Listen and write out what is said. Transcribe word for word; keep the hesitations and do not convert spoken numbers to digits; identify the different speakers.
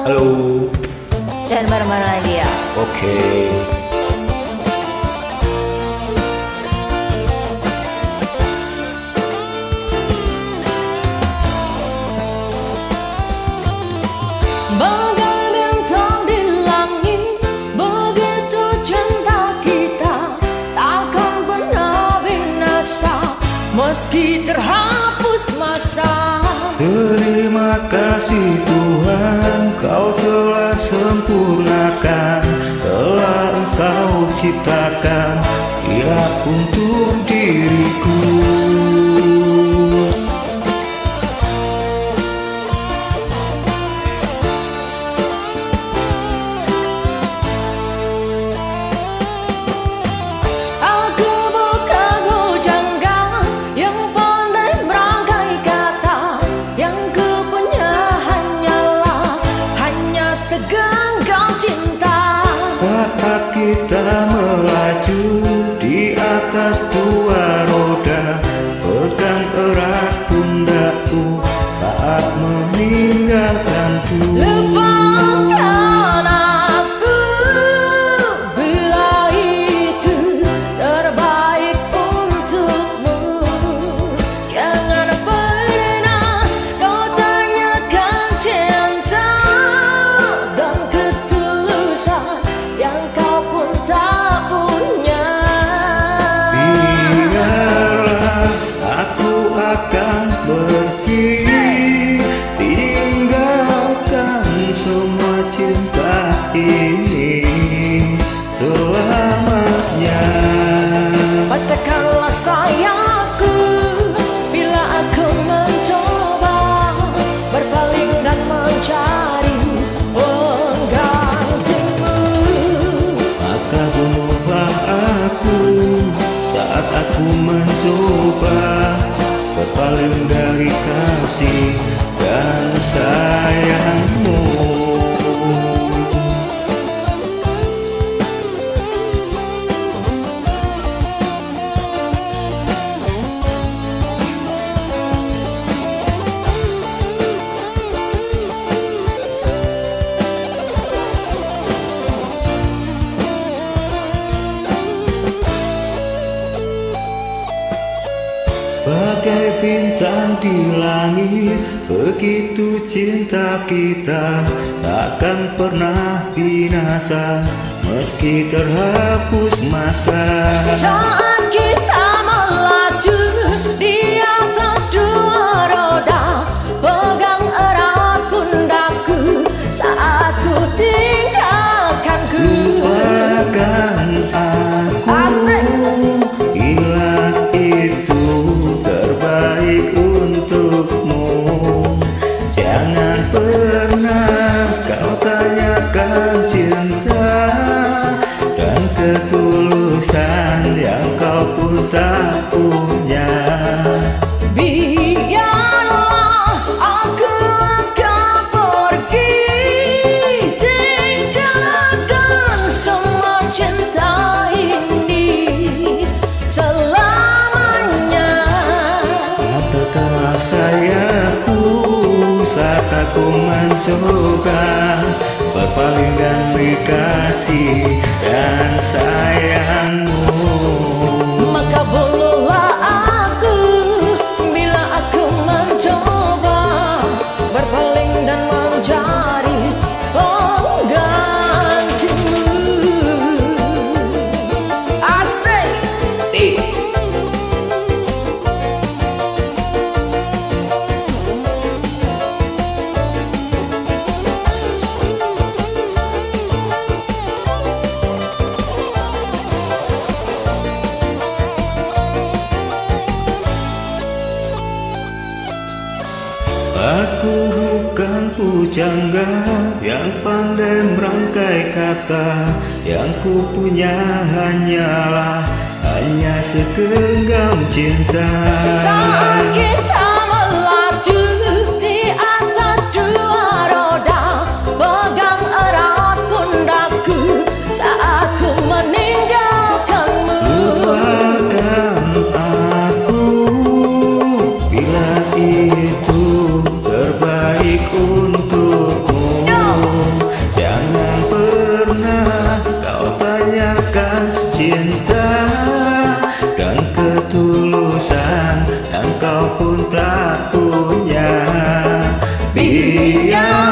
Speaker 1: Halo.
Speaker 2: Jangan marah-marah lagi ya.
Speaker 1: Oke.
Speaker 2: Bagai bintang di langit, begitu cinta kita takkan pernah binasa, meski terhapus masa.
Speaker 1: Terima kasih Tuhan, Kau telah sempurnakan, telah Engkau ciptakan ia untuk diriku.
Speaker 2: Aku bukan bujangga yang pandai merangkai kata, yang ku punya hanyalah hanya segenggam cinta.
Speaker 1: Saat kita melaju di atas dua roda, pegang erat pundakku saat meninggalkanku.
Speaker 2: Lupakan aku bila itu terbaik untukmu. Jangan pernah kau tanyakan cinta dan ketulusan yang kau pun tak punya.
Speaker 1: Biarlah aku akan pergi, tinggalkan semua cinta ini selamanya.
Speaker 2: Katakanlah sayangku bila aku mencoba berpaling dan mencari penggantimu.
Speaker 1: Maka bunuhlah aku saat aku mencoba berpaling dari kasih dan sayangmu. Bagai bintang di langit, begitu cinta kita takkan pernah binasa, meski terhapus masa.
Speaker 2: Saat kita melaju di atas dua roda, pegang erat pundakku saat ku tinggalkanku.
Speaker 1: Lupakan aku
Speaker 2: Asik.
Speaker 1: bila itu terbaik untukmu. Jangan pernah kau tanyakan cinta dan ketulusan yang kau pun tak punya.
Speaker 2: Biarlah aku akan pergi, tinggalkan semua cinta ini selamanya.
Speaker 1: Katakanlah sayangku saat aku mencoba berpaling dari kasih dan sayangmu.
Speaker 2: Maka bunuhlah aku bila aku mencoba berpaling dan mencari penggantimu. Asik. Eh.
Speaker 1: Aku bukan pujangga yang pandai merangkai kata, yang ku punya hanyalah hanya segenggam cinta.
Speaker 2: Saat kita melaju di atas dua roda, pegang erat pundakku saat ku meninggalkanmu.
Speaker 1: Lupakan aku bila itu terbaik untukmu.
Speaker 2: biar